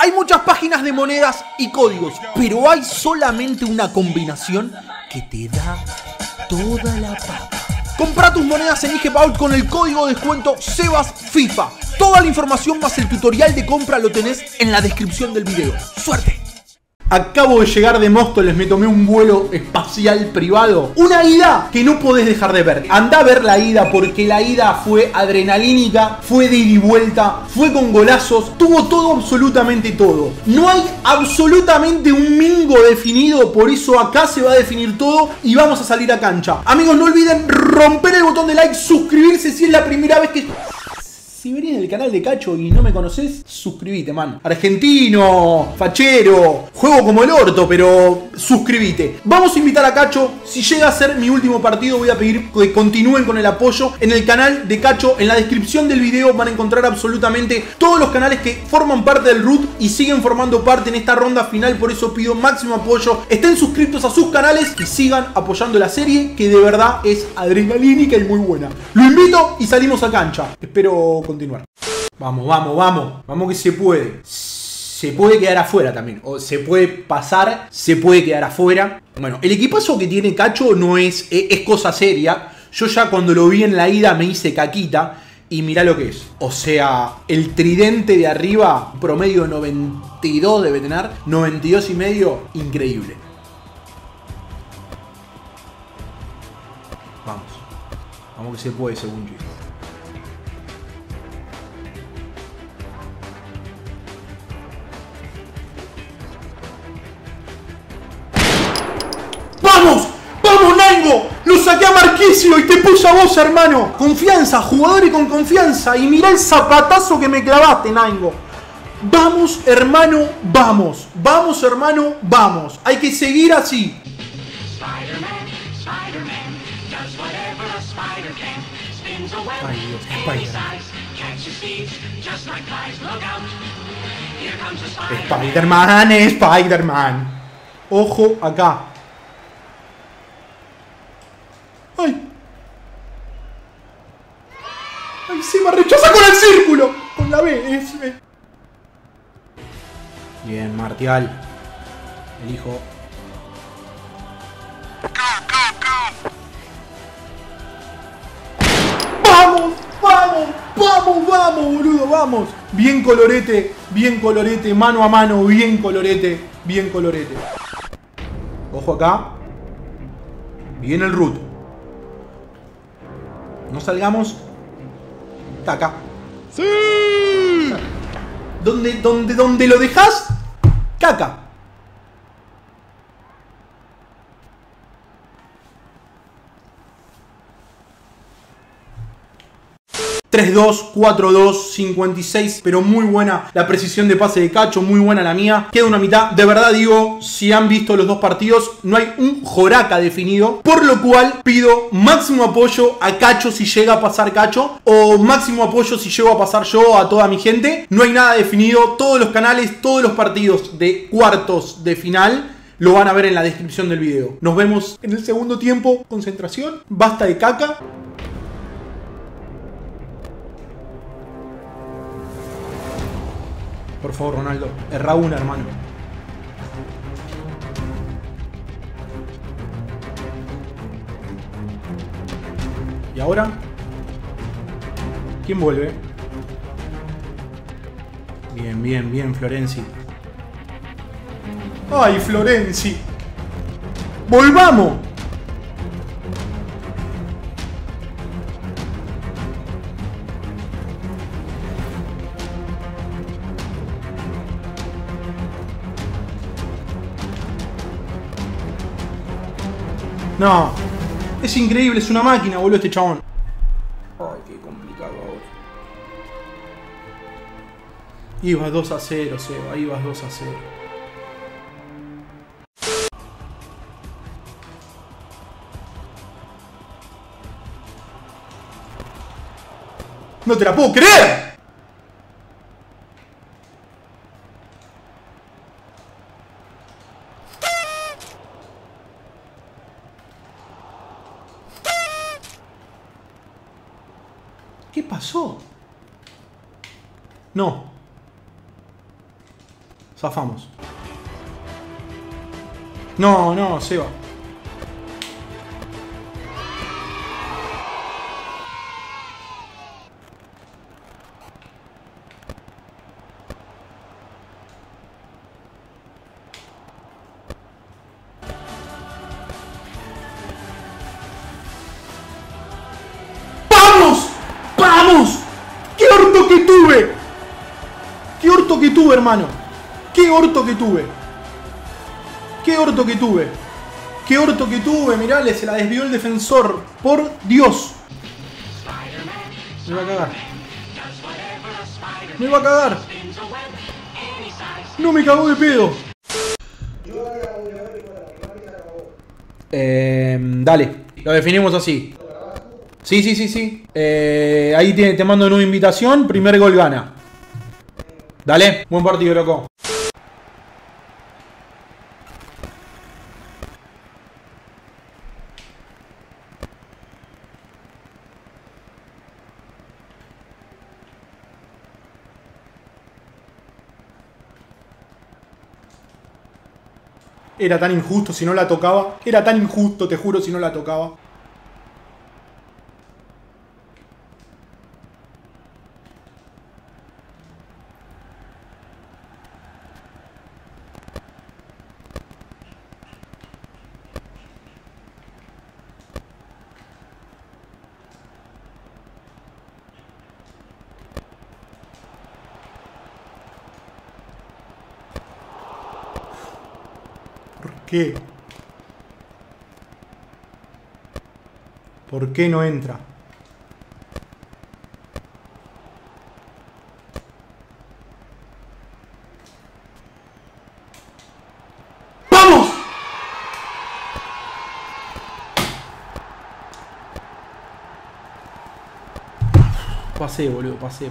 Hay muchas páginas de monedas y códigos, pero hay solamente una combinación que te da toda la papa. Compra tus monedas en IGPaul con el código de descuento SebasFIFA. Toda la información más el tutorial de compra lo tenés en la descripción del video. ¡Suerte! Acabo de llegar de Móstoles, me tomé un vuelo espacial privado. Una ida que no podés dejar de ver. Andá a ver la ida porque la ida fue adrenalínica, fue de ida y vuelta, fue con golazos, tuvo todo, absolutamente todo. No hay absolutamente un mingo definido, por eso acá se va a definir todo y vamos a salir a cancha. Amigos, no olviden romper el botón de like, suscribirse si es la primera vez que... Si venís del canal de Cacho y no me conocés, suscribite, man. Argentino, fachero, juego como el orto, pero suscribite. Vamos a invitar a Cacho. Si llega a ser mi último partido, voy a pedir que continúen con el apoyo en el canal de Cacho. En la descripción del video van a encontrar absolutamente todos los canales que forman parte del root y siguen formando parte en esta ronda final. Por eso pido máximo apoyo. Estén suscritos a sus canales y sigan apoyando la serie, que de verdad es adrenalínica y muy buena. Lo invito y salimos a cancha. Espero continuar. Vamos, vamos, vamos. Vamos que se puede. Se puede quedar afuera también. O se puede pasar, se puede quedar afuera. Bueno, el equipazo que tiene Cacho no es cosa seria. Yo ya cuando lo vi en la ida me hice caquita. Y mirá lo que es. O sea, el tridente de arriba, promedio 92 debe tener. 92 y medio, increíble. Vamos. Vamos que se puede según yo. ¡Vamos! ¡Vamos, Naingo! ¡Lo saqué a Marquisio y te puse a vos, hermano! Confianza, jugador y con confianza. Y mirá el zapatazo que me clavaste, Naingo. Vamos, hermano, vamos. Vamos, hermano, vamos. Hay que seguir así. Ay, Dios, Spider-Man, Spider-Man. Ojo acá. ¡Ay! ¡Ay, se me rechaza con el círculo! Con la B, es B. Bien, Martial. Elijo. ¡Vamos! ¡Vamos! ¡Vamos! ¡Vamos, boludo! ¡Vamos! Bien colorete, mano a mano, bien colorete, bien colorete. Ojo acá. Bien el root. No salgamos. Taca. ¡Sí! Donde lo dejas, caca. 3-2, 4-2, 56, pero muy buena la precisión de pase de Cacho, muy buena la mía. Queda una mitad, de verdad digo, si han visto los dos partidos, no hay un joraca definido, por lo cual pido máximo apoyo a Cacho si llega a pasar Cacho, o máximo apoyo si llego a pasar yo a toda mi gente. No hay nada definido, todos los canales, todos los partidos de cuartos de final lo van a ver en la descripción del video. Nos vemos en el segundo tiempo. Concentración, basta de caca. Por favor, Ronaldo, erra una, hermano. ¿Y ahora? ¿Quién vuelve? Bien, bien, bien, Florenzi. ¡Ay, Florenzi! ¡Volvamos! No, es increíble, es una máquina, boludo, este chabón. Ay, qué complicado ahora. Ibas 2-0, Seba, ibas 2-0. ¡No te la puedo creer! ¿Qué pasó? No. Zafamos. No, no, Seba. ¡Vamos! ¡Vamos! ¡Qué orto que tuve! ¡Qué orto que tuve, hermano! ¡Qué orto que tuve! ¡Qué orto que tuve! ¡Qué orto que tuve! Mirá, se la desvió el defensor. ¡Por Dios! Me va a cagar. Me va a cagar. No me cagó de pedo. Dale. Lo definimos así. Sí, sí, sí, sí. Ahí te mando una invitación. Primer gol gana. Dale. Buen partido, loco. Era tan injusto si no la tocaba. Era tan injusto, te juro, si no la tocaba. ¿Por qué? ¿Por qué no entra? ¡Vamos! Pasé, boludo, pasé.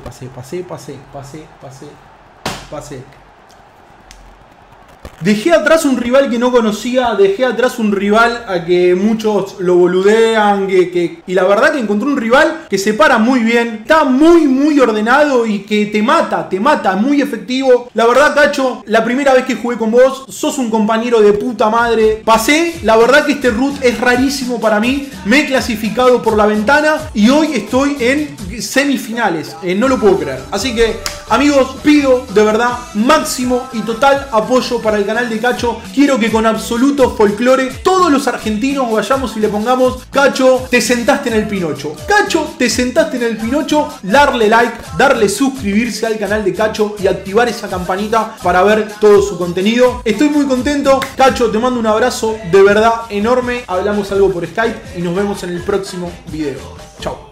Dejé atrás un rival que no conocía, dejé atrás un rival a que muchos lo boludean, y la verdad que encontré un rival que se para muy bien, está muy ordenado y que te mata, muy efectivo. La verdad, Cacho, la primera vez que jugué con vos, sos un compañero de puta madre. Pasé, la verdad que este root es rarísimo para mí, me he clasificado por la ventana y hoy estoy en semifinales, no lo puedo creer. Así que, amigos, pido de verdad máximo y total apoyo para el canal de Cacho. Quiero que con absoluto folclore todos los argentinos vayamos y le pongamos: Cacho, te sentaste en el Pinocho. Cacho, te sentaste en el Pinocho. Darle like, darle suscribirse al canal de Cacho y activar esa campanita para ver todo su contenido. Estoy muy contento. Cacho, te mando un abrazo de verdad enorme. Hablamos algo por Skype y nos vemos en el próximo video. Chao.